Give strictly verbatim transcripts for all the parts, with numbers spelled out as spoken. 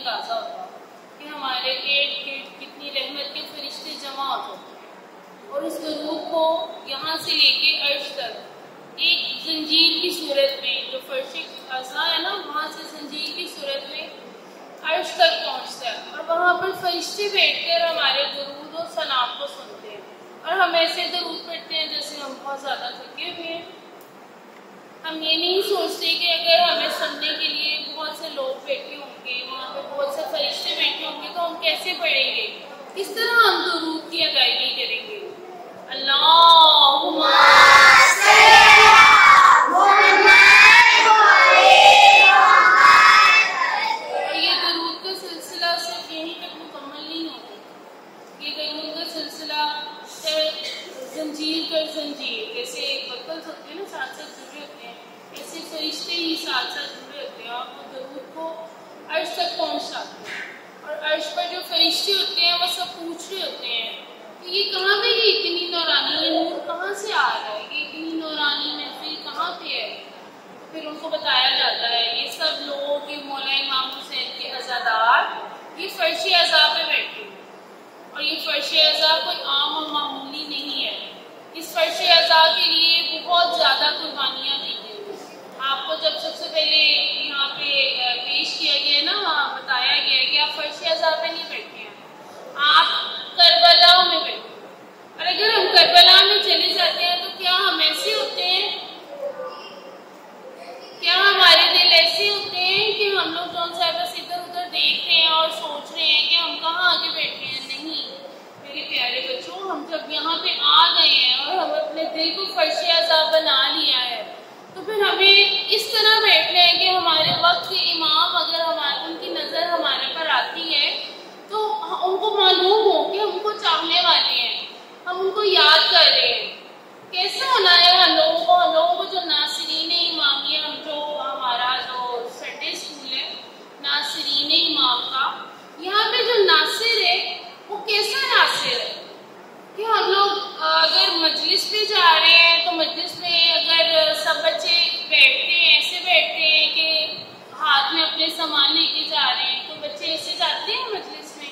ताज़ा होता कि हमारे इर्द गिर्द कितनी रहमत के फरिश्ते जमा होते और उस दरूद को यहाँ से लेके अर्श तक एक जंजीर की सूरत में, जो फर्श अज़ा है ना, वहाँ से जंजीर की सूरत में अर्श तक पहुँचता है और वहाँ पर फरिश्ते बैठकर हमारे दरूद और सलाम को सुनते हैं। और हम ऐसे दरूद पढ़ते हैं जैसे हम बहुत ज़्यादा थके हुए हैं। हम ये नहीं सोचते कि अगर हमें सुनने के लिए बहुत से लोग बैठे होंगे, वहाँ पे बहुत से फरिश्ते बैठे होंगे, तो हम कैसे पढ़ेंगे, किस तरह हम दरूद की अदायगी करेंगे। अल्लाहुम्मा और ये दरूद का सिलसिला सिर्फ यहीं तक मुकम्मल नहीं होता, ये दरूद का सिलसिला जंजीर कर जंजीर, जैसे बकल्स होते हैं ना साथ साथ जुड़े होते हैं, ऐसे फरिश्ते ही साथ साथ जुड़े होते हैं और वो दरूद को अर्श तक पहुँचाते हैं। और अर्श पर जो फरिश्ते होते हैं वो सब पूछ रहे होते हैं कि ये कहाँ पे, ये इतनी नौरानी, ये नूर कहाँ से आ रहा है, ये इतनी नौरानी महफिल कहाँ पे है। तो फिर उनको बताया जाता है ये सब लोग, ये मौला इमाम हुसैन के अज़ादार, ये फर्श अज़ा पे बैठे हैं और ये फर्श अज़ा कोई आम और मामूली नहीं है। इस फर्श अज़ा के लिए बहुत ज़्यादा कुर्बानियाँ दी गई। आपको जब सबसे पहले यहाँ पे पेश किया गया ना, वहाँ बताया गया है कि आप फर्श अज़ा पे नहीं बैठे हैं, आप करबला में बैठे हैं। और अगर हम करबला में चले जाते हैं तो क्या हम ऐसे होते हैं, क्या हमारे दिल ऐसे होते हैं कि हम लोग जौन सा बस इधर उधर देख रहे हैं और सोच रहे हैं कि हम कहाँ आगे बैठे हैं। नहीं मेरे प्यारे बच्चों, हम जब यहाँ पे आ गए हैं और हम अपने दिल को फर्श अज़ा बना लिया है, तो फिर हमें इस तरह बैठना है कि हमारे वक्त के इमाम अगर हमारे उनकी नज़र हमारे पर आती है तो उनको मालूम हो कि हम उनको चाहने वाले हैं, हम उनको याद कर रहे हैं। कैसे होना है हम लोगों को, हम लोगों को जो नासिरीन इमामिया, हम जो हमारा जो संडे स्कूल है नासिरीन इमाम का, यहाँ पे जो नासिर है वो कैसा नासिर है कि हम लोग अगर मजलिस पे जा रहे हैं तो मजलिस में अगर सब बच्चे बैठते हैं, ऐसे बैठते हैं कि हाथ में अपने सामान लेके जा रहे हैं, तो बच्चे ऐसे जाते हैं मजलिस में,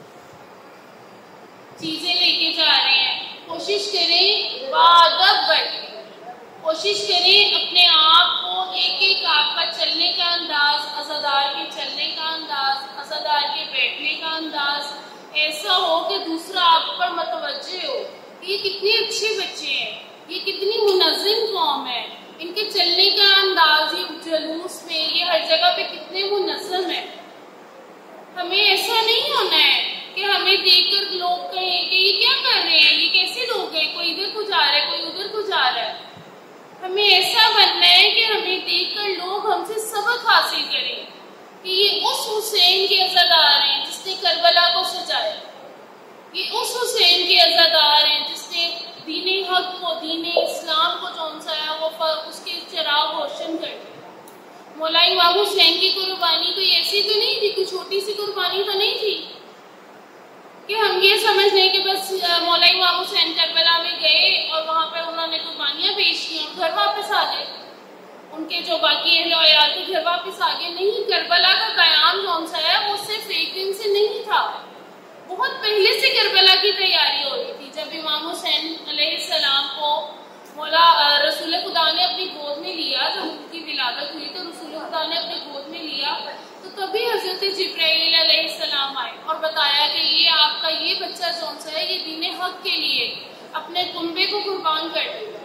चीजें लेके जा रहे हैं। कोशिश करें बाअदब बैठे, कोशिश करें अपने आप को एक एक आपका चलने का अंदाज, अज़ादार के चलने का अंदाज, अज़ादार के बैठने का अंदाज ऐसा हो कि दूसरा आप पर मतवज्जे हो। ये कितने अच्छे बच्चे हैं, ये कितनी मुनज़्ज़म कौम है, इनके चलने का अंदाज, ये जुलूस में, ये हर जगह पे कितने मुनज़्ज़म है। हमें ऐसा नहीं होना है कि हमें देखकर लोग कहें कि ये क्या कर रहे हैं, ये कैसे लोग हैं, कोई इधर को जा रहा है, कोई उधर को जा रहा है। हमें ऐसा बनना है कि हमें देखकर लोग हमसे सबक हासिल करें कि ये उस हुसैन के अज़ादार हैं जिसने करबला को सजाया, ये उस हुसैन के अज़ादार हैं जिसने दीन हक को, दीन इस्लाम को जौन सा है वो उसके चिराग रोशन कर दिया। मौला इमाम हुसैन की कुर्बानी कोई ऐसी तो नहीं थी, कोई छोटी सी कुर्बानी तो नहीं थी कि हम ये समझ लें कि बस मौला इमाम हुसैन करबला में गए और वहाँ पर उन्होंने कुर्बानियाँ पेश की और घर वापस आ गए, उनके जो बाकी अहल थे घर वापस आ गए। नहीं, करबला का क़याम कौन सा है वो सिर्फ एक दिन से नहीं था, बहुत पहले से करबला की तैयारी हो रही थी। जब इमाम हुसैन अलैहिस्सलाम को मौला रसूल खुदा ने अपनी गोद में लिया, जब उनकी विलादत हुई तो रसूल खुदा ने अपनी गोद में लिया, तो तभी हज़रत जिब्राइल अलैहिस्सलाम आए और बताया कि ये आपका ये बच्चा कौन सा है, ये दीन हक के लिए अपने कुंबे को कुर्बान कर देगा।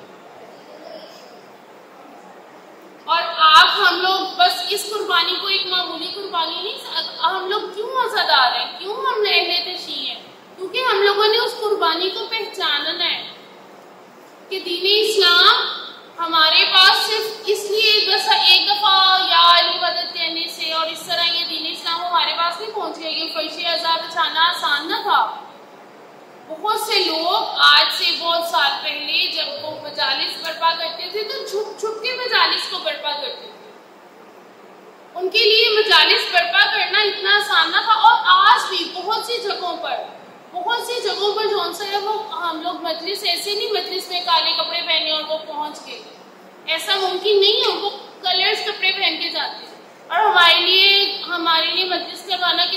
और आप हम लोग बस इस कुर्बानी को एक मामूली कुर्बानी नहीं, हम लोग क्यों अज़ादार हैं, क्यों हम अहले तशी हैं, क्योंकि हम लोगों ने उस कुर्बानी को पहचानना है कि दीन इस्लाम हमारे पास सिर्फ इसलिए बस एक दफ़ा या अली मदद देने से और इस तरह ये दीन इस्लाम हमारे पास नहीं पहुँच गया। ये फर्श अज़ा बचाना आसान न था। बहुत से लोग आज से बहुत साल पहले जब वो मजालिस बर्पा करते थे तो छुप छुप के मजालिस को बर्पा करते थे। उनके लिए मजालिस बर्पा करना इतना आसान ना था। और आज भी बहुत सी जगहों पर बहुत सी जगहों पर जौन सा है वो हम लोग मजलिस ऐसे नहीं, मजलिस में काले कपड़े पहने और वो पहुंच गए, ऐसा मुमकिन नहीं है। वो कलर्स कपड़े पहन के जाते हैं और हमारे लिए हमारे लिए मजलिस करवाना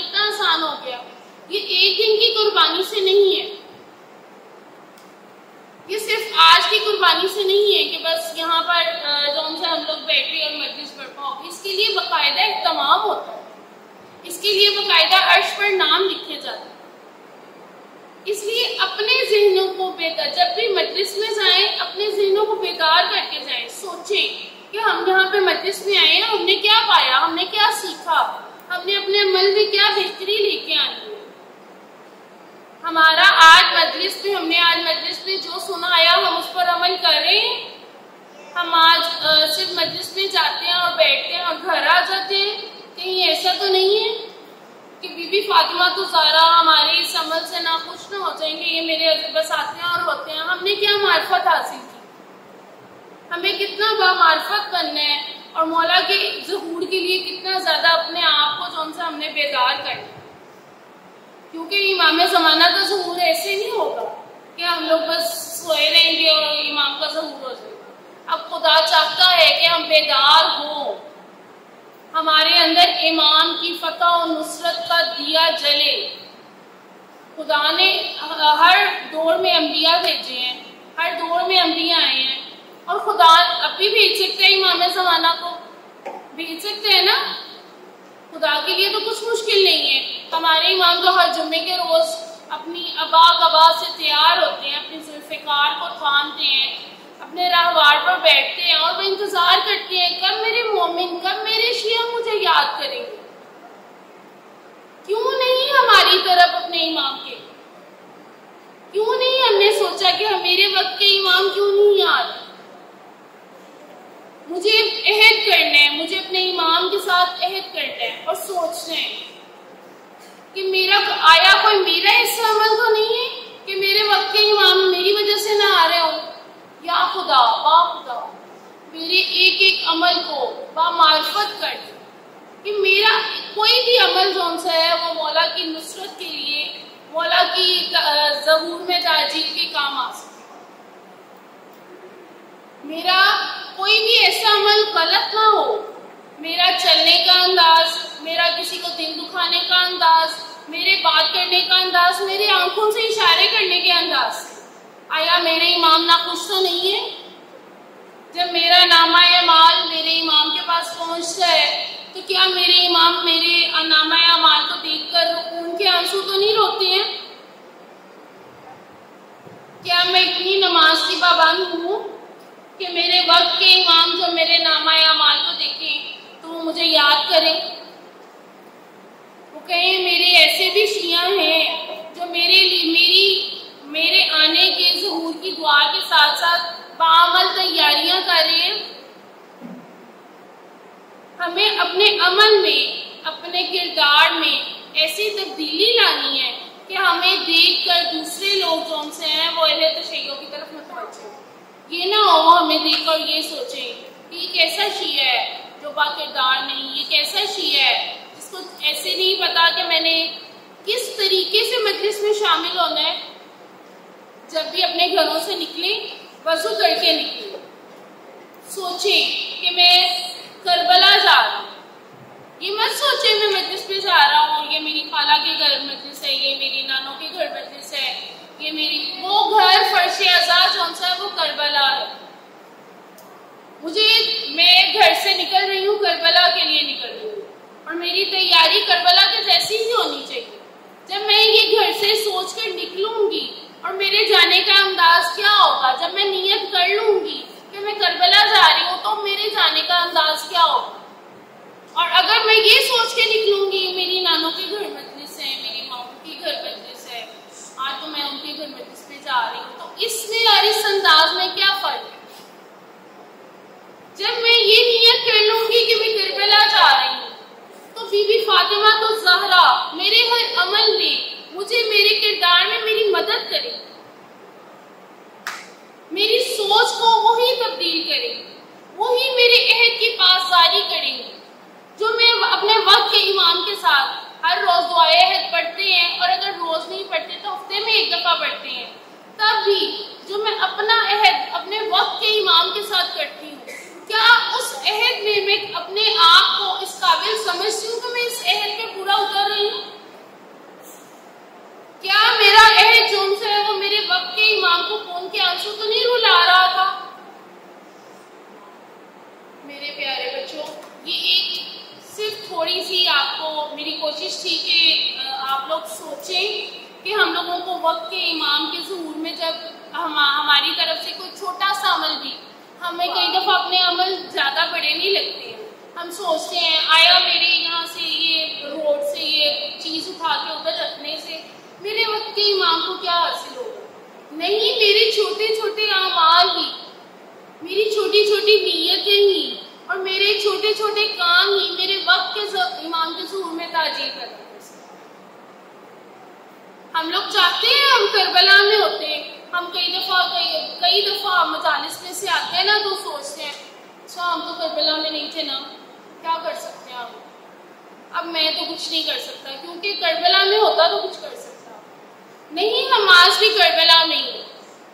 कुर्बानी से नहीं है, ये सिर्फ आज की कुर्बानी से नहीं है कि बस यहाँ पर जो उनसे हम लोग बैठे और मजलिस पढ़ पाओगे। इसके लिए बाकायदा इत्तमाम होता है, इसके लिए बाकायदा अर्श पर नाम लिखे जाते हैं। इसलिए अपने जहनों को बेदार, जब भी मजलिस में जाएं अपने जहनों को बेदार करके जाएं, सोचें कि हम यहाँ पे मजलिस में आए हैं, हमने क्या पाया, हमने क्या सीखा, हमने अपने अमल में क्या बेहतरी लेके आनी है। हमारा आज मजलिस में हमने आज मजलिस में जो सुना आया हम उस पर अमल करें। हम आज आ, सिर्फ मजलिस में जाते हैं और बैठते हैं और घर आ जाते हैं, कहीं ऐसा तो नहीं है कि बीबी फातिमा तो ज़हरा हमारे इस अमल से ना खुश ना हो जाएंगे, ये मेरे बस आते हैं और होते हैं। हमने क्या मार्फत हासिल की, हमें कितना बामार्फत बनना है और मौला के ज़हूर के लिए कितना ज़्यादा अपने आप को जो उनसे हमने बेदार करना है। क्योंकि इमाम ज़माना का ज़हूर ऐसे नहीं होगा कि हम लोग बस सोए रहेंगे और इमाम का ज़हूर हो जाएगा। अब खुदा चाहता है कि हम बेदार हों, हमारे अंदर ईमान की फतह और नुसरत का दिया जले। खुदा ने हर दौर में अंबिया भेजे हैं, हर दौर में अंबिया आए हैं और खुदा अब भी भेज सकते हैं, इमाम ज़माना को भेज सकते हैं ना। खुदा के लिए तो कुछ मुश्किल नहीं है। हमारे इमाम तो हर जुम्मे के रोज अपनी अबा कबा से तैयार होते हैं, अपनी जुल्फ़िकार को थामते हैं, अपने रहवार पर बैठते हैं और वो इंतजार करते हैं कब मेरे मोमिन, कब मेरे शिया मुझे याद करेंगे। क्यों नहीं हमारी तरफ अपने इमाम के, क्यों नहीं हमने सोचा कि हम मेरे वक्त के इमाम क्यों नहीं याद। मुझे अहद करना है, मुझे अपने इमाम के साथ अहद करना है और सोचना है कि मेरा आया कोई मेरा ऐसा अमल तो नहीं है कि मेरे वक्त के इमाम मेरी वजह से ना आ रहे हो। या खुदा बा खुदा मेरे एक एक अमल को बामार्फत कर दे कि मेरा कोई भी अमल जो सा है वो मौला की नुसरत के लिए, मौला की ज़हूर में ताजील के काम आ सके। मेरा कोई भी ऐसा अमल गलत ना हो, मेरा चलने का अंदाज, मेरा किसी को दिल दुखाने का अंदाज, मेरे बात करने का अंदाज, मेरे आंखों से इशारे करने के अंदाज, आया मेरे इमाम ना खुश तो नहीं है। जब मेरा नामा अमाल मेरे इमाम के पास पहुंचता है तो क्या मेरे इमाम मेरे नामा अमाल को देखकर उनके आंसू तो नहीं रोते हैं? क्या मैं इतनी नमाज की पाबंद हूँ कि मेरे वक्त के इमाम जो मेरे नामा अमाल को देखें तो वो मुझे याद करें, वो कहें मेरे ऐसे भी शिया हैं जो मेरे लिए मेरी मेरे आने के ज़हूर की दुआ के साथ साथ बाअमल तैयारियां कर रहे हैं। हमें अपने अमल में, अपने किरदार में ऐसी तब्दीली लानी है कि हमें देखकर दूसरे लोग जो उनसे हैं वो अहले तशय्युअ की तरफ मुतवज्जह हो। ये ना हो वो हमें देखकर ये सोचे कि ये कैसा शिया है जो बाकिरदार नहीं, ये कैसा शिया है जिसको ऐसे नहीं पता कि मैंने किस तरीके से मजलिस में शामिल होना है। जब भी अपने घरों से निकले वजू करके निकले, सोचे कि मैं करबला जा रहा हूँ। ये मत सोचे मैं मजलिस पे जा रहा हूँ, ये मेरी खाला के घर मजलिस है, ये मेरी नानों के घर मजलिस है, ये मेरी वो घर फर्शे अज़ा जौन सा है वो करबला है। मुझे मैं घर से निकल रही हूँ, करबला के लिए निकल रही हूँ और मेरी तैयारी करबला के जैसी ही होनी चाहिए। जब मैं ये घर से सोच कर निकलूंगी और मेरे जाने का अंदाज क्या होगा, जब मैं नियत कर लूंगी कि मैं करबला जा रही हूँ तो मेरे जाने का अंदाज क्या होगा। और अगर मैं ये सोच के निकलूंगी मेरी नानों के घर मजलिस है, मेरी मामू के घर मजलिस है, आज तो मैं उनके घर मजलिस पे जा रही हूँ, तो इसमें और इस अंदाज में क्या फर्क है। जब मैं ये नियत कर लूंगी कि मैं करबला जा रही हूँ तो बीबी फातिमा तो ज़हरा मेरे हर अमल में मुझे मेरे किरदार में मेरी मदद करे, मेरी सोच को वही तब्दील करे, वही मेरे अहद की पासदारी करेंगे। जो मैं अपने वक्त के इमाम के साथ हर रोज दुआए अहद पढ़ते हैं और अगर रोज नहीं पढ़ते तो हफ्ते में एक दफा पढ़ते हैं, तब भी जो मैं अपना अहद अपने वक्त के इमाम के साथ करती हूँ, क्या उस अहद में मैं अपने आप को इस काबिल समझती हूँ कि मैं इस अहद पे पूरा उतर रही हूँ? क्या मैं कोशिश थी कि आप लोग सोचें कि हम लोगों को वक्त के इमाम के ज़हूर में जब हम हमारी तरफ से कोई छोटा सा अमल भी, हमें कई दफ़ा अपने अमल ज़्यादा बड़े नहीं लगते हैं। हम सोचते हैं आया मेरे यहाँ से ये रोड से ये चीज़ उठा के उधर रखने से मेरे वक्त के इमाम को क्या हासिल होगा। नहीं, मेरे छोटे छोटे अमाल ही, मेरी छोटी छोटी नीयतें ही और मेरे छोटे छोटे काम ही मेरे वक्त के इमाम के ज़हूर में ताजीर करते हैं। हम लोग चाहते हैं हम करबला में होते हैं। हम कई दफ़ा कई कई दफ़ा मजालिस में से आते हैं ना तो सोचते हैं अच्छा हम तो करबला में नहीं थे ना, क्या कर सकते हैं हम, अब मैं तो कुछ नहीं कर सकता क्योंकि करबला में होता तो कुछ कर सकता नहीं। हम आज भी करबला में ही,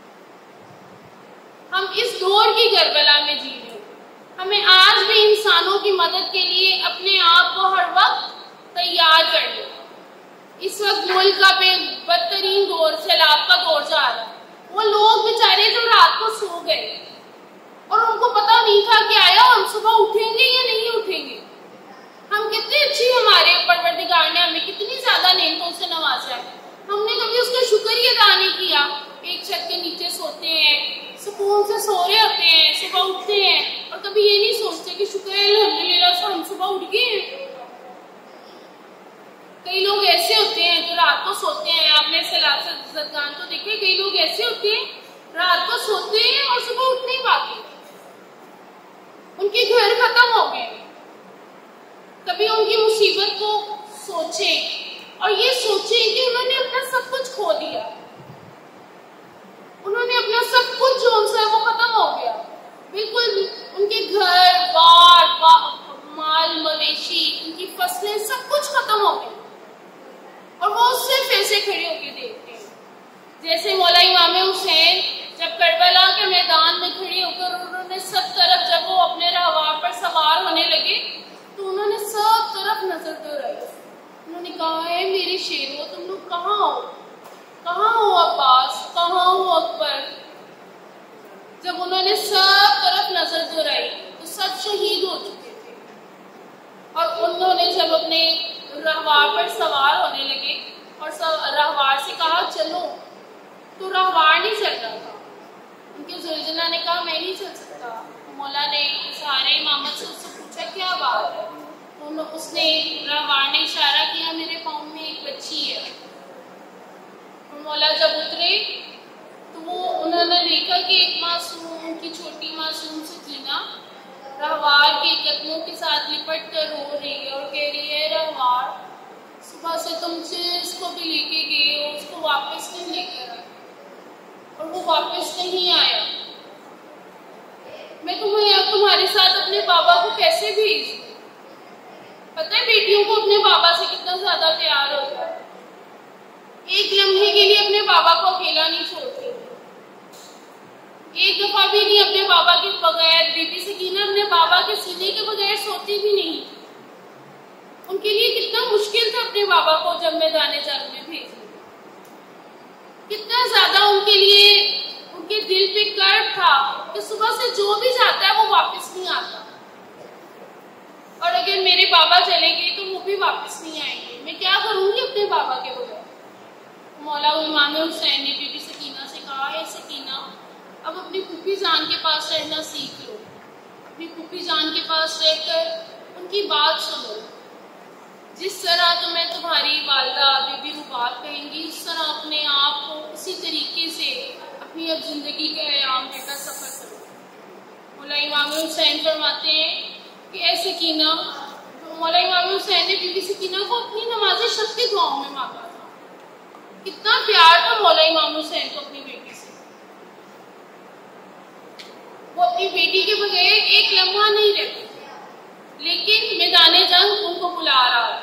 हम इस दौर की करबला में जी रहे हैं। हमें आज भी इंसानों की मदद के लिए अपने आप को हर वक्त तैयार कर लें। इस वक्त मुल्क का बदतरीन दौर, सैलाब का दौर जा रहा है। वो लोग बेचारे जो रात को सो गए और उनको पता नहीं था कि आया हम सुबह उठेंगे या नहीं उठेंगे। हम कितनी अच्छी, हमारे परवरदिगार ने हमें कितनी ज्यादा नेमतों से नवाजा है, हमने कभी उसका शुक्र ही अदा नहीं किया। एक छत के नीचे सोते हैं, सुकून से सो रहे होते हैं, सुबह उठते हैं और कभी ये नहीं सोचते कि शुक्र है अल्हम्दुलिल्लाह से हम सुबह उठ गए हैं। कई लोग ऐसे होते हैं जो रात को सोते हैं, आपने सलासतगान तो देखे, कई लोग ऐसे होते हैं रात को सोते हैं और सुबह उठ नहीं पाते, उनके घर खत्म हो गए। कभी उनकी मुसीबत को सोचें और ये सोचें कि उन्होंने अपना सब कुछ खो दिया, उन्होंने अपना सब कुछ जो उनसे वो खत्म हो गया, बिल्कुल उनके घर बार, बार माल मवेशी, उनकी फसलें सब कुछ खत्म हो गई और वो सिर्फ ऐसे खड़े होकर देखते हैं। जैसे मौला इमाम हुसैन जब करबला के मैदान में खड़े होकर उन्होंने सब तरफ, जब वो अपने रहवार पर सवार होने लगे तो उन्होंने सब तरफ नजर दौड़ाई। उन्होंने कहा है मेरे शेरों तुम लोग कहाँ हो, कहाँ हो अब्बास, कहाँ हो अकबर। जब उन्होंने सब तरफ नजर दौड़ाई तो सब शहीद हो चुके थे और उन्होंने जब अपने रहवार पर सवार होने लगे और रहवार से कहा चलो, तो रहवार नहीं चल रहा था। उनके जुलजना ने कहा मैं नहीं चल सकता। मौला ने सारे इमामत से उससे पूछा क्या बात है, तो उसने रहवार ने इशारा किया मेरे पाँव में एक बच्ची है। तो मौला जब उतरे तो वो उन्होंने देखा कि एक मासूम, उनकी छोटी मासूम सकीना रहवार के कदमों के साथ लिपट कर रो रही है और कह रही है रहवार सुबह से तुमसे इसको भी लेके गए हो, उसको वापस नहीं लेकर आए और वो वापस नहीं आया। मैं तुम्हें अब तुम्हारे साथ अपने बाबा को कैसे भेजूं? पता है बेटियों को अपने बाबा से कितना ज्यादा प्यार होता है, एक लम्हे के लिए अपने बाबा को अकेला नहीं छोड़ती, एक दफा भी नहीं अपने बाबा के बगैर। बीबी सकीना अपने बाबा के सीने के बगैर सोती भी नहीं। उनके लिए कितना मुश्किल था अपने बाबा को जब मैदाने जंग में भेजना, कितना ज्यादा उनके लिए उनके दिल पे कर्ब था कि सुबह से जो भी जाता है वो वापस नहीं आता और अगर मेरे बाबा चले गए तो वो भी वापस नहीं आएंगे, मैं क्या करूंगी अपने बाबा के बगैर। मौला इमाम हुसैन ने बीबी सकीना से कहा है सकीना अब अपनी फूफी जान के पास रहना सीख लो, अपनी फूफी जान के पास रहकर उनकी बात सुनो। जिस तरह तुम्हें तुम्हारी वालदा बीबी रुबाब कहेंगी उस तरह अपने आप को उसी तरीके से अपनी अब जिंदगी के आयाम का सफर करो। मौला इमाम हुसैन फरमाते हैं कि ऐसे कीना, मौला इमाम हुसैन ने बीबी सकीना को अपनी नमाज़े शब की दुआओं में मांगा था। कितना प्यार था मौला इमाम हुसैन को अपनी बेटी से, वो अपनी बेटी के बगैर एक लम्हा नहीं रहते, लेकिन मैदाने जंग उनको बुला रहा था।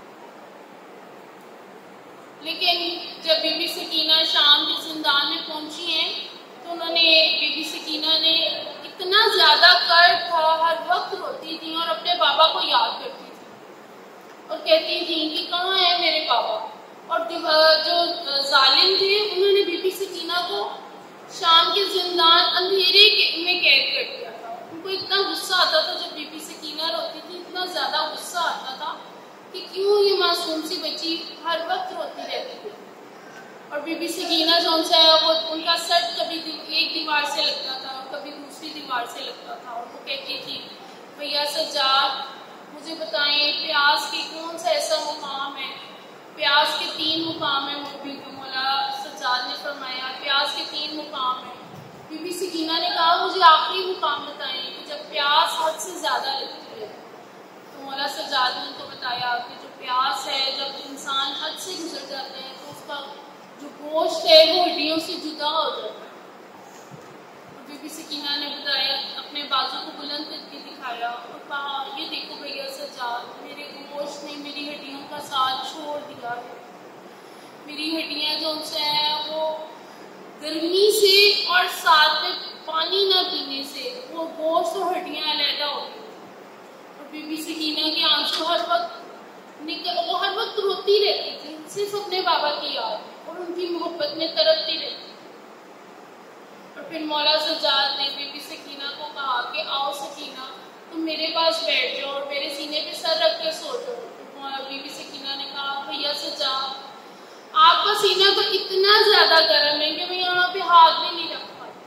लेकिन जब बीबी सकीना शाम के जिंदान में पहुंची हैं तो उन्होंने, बीबी सकीना ने इतना ज्यादा कर्ब था, हर वक्त रोती थी और अपने बाबा को याद करती थी और कहती थी कि कहाँ है मेरे बाबा। और जो जालिम थे उन्होंने बीबी सकीना को शाम के जिंदान अंधेरे में कैद कर दिया था। उनको इतना गुस्सा आता था जब बीबी सकीना रोती थी, इतना ज्यादा गुस्सा आता था कि क्यों ये मासूम सी बच्ची हर वक्त रोती रहती है। और बीबी सकीना जो है वो उनका सर कभी एक दीवार से लगता था और कभी दूसरी दीवार से लगता था और वो कहती थी, भैया सज्जाद मुझे बताएं प्यास के कौन सा ऐसा मुकाम है। प्यास के तीन मुकाम है, बीबी मौला सज्जाद ने फरमाया प्यास के तीन मुकाम है। बीबी सकीना ने कहा मुझे आखिरी मुकाम बताएं कि जब प्यास हद से ज़्यादा लगती है। तो मौला सज्जाद ने उनको बताया कि जो प्यास है जब इंसान हद से गुजर जाते हैं तो उसका जो गोश्त है वो हड्डियों से जुदा हो जाता है। और बीबी सकीना ने बताया, अपने बाजू को बुलंद करके दिखाया और कहा, ये देखो भैया सज्जाद, मेरे गोश्त ने मेरी हड्डियों का साथ छोड़ दिया है। मेरी हड्डियाँ जो उनसे हैं वो गर्मी से और साथ में पानी ना पीने से वो गोश्त और हड्डियाँ अलहदा हो गई। और बीबी सकीना के आंसू हर वक्त निकल वो हर वक्त रोती रहती थी, सिर्फ अपने बाबा की याद और उनकी मोहब्बत में तड़पती रहती। और फिर मौला सज्जाद ने बीबी सकीना को कहा कि आओ सकीना तुम मेरे पास बैठ जाओ और मेरे सीने पे सर रख के सो जाओ। तो बीबी सकीना ने कहा, भैया सज्जाद आपका सीना तो इतना ज्यादा गर्म है कि मैं यहाँ पे हाथ भी नहीं रख पाती।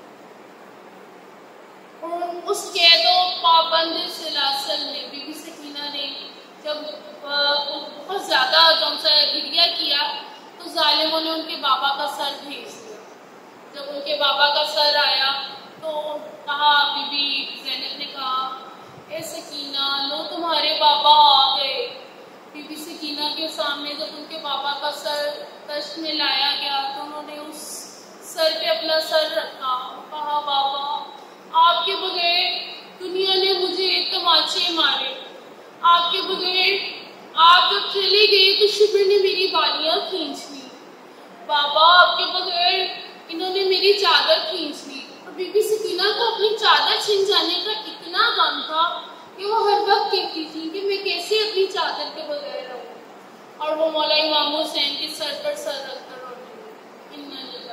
और उस कैदो पाबंद सिलासल में बीबी सकीना ने जब बहुत ज्यादा गिरिया किया तो जालिमों ने उनके बाबा का सर भेज दिया। जब उनके बाबा का सर आया तो कहा, बीबी ज़ैनब ने कहा, ए सकीना लो तुम्हारे बाबा आ गए। बीबी सकीना के सामने जब उनके बाबा का सर तश्त में लाया गया तो उन्होंने उस सर पे अपना सर रखा और कहा, बाबा आपके बगैर दुनिया ने मुझे तमाचे मारे, आपके बगैर आप जब चले गए तो शिबिर ने मेरी बालियां खींच ली, बाबा आपके बगैर इन्होंने मेरी चादर खींच ली। और बीबी सकीना को अपनी चादर छिन जाने का इतना गम था कि वो हर वक्त कहती थी कि मैं कैसे अपनी चादर के बगैर रहूं। और वो मौला इमाम हुसैन के सर पर सर रखकर रोने लगी।